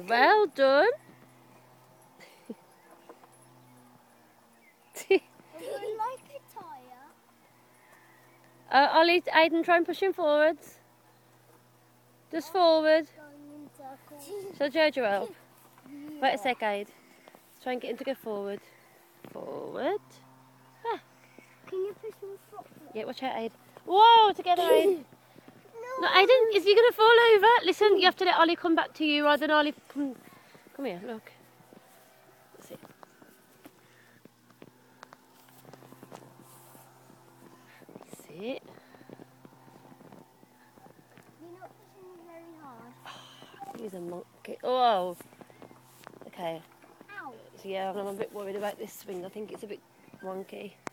Well done. Like a tyre. Ollie, Aiden, try and push him forwards. Just forward. Going in circles. Shall Jojo help? Yeah. Wait a sec, Aid. Try and get him to go forward. Forward. Ah. Can you push him properly? Yeah, watch out, Aid. Whoa, together, Aid. No. No, Aiden, is he going to fall over? Listen, you have to let Ollie come back to you rather than Ollie come here, look. That's it. That's it. You're not pushing him very hard. He's a monkey. Oh. Okay. Ow. So yeah, I'm a bit worried about this swing. I think it's a bit wonky.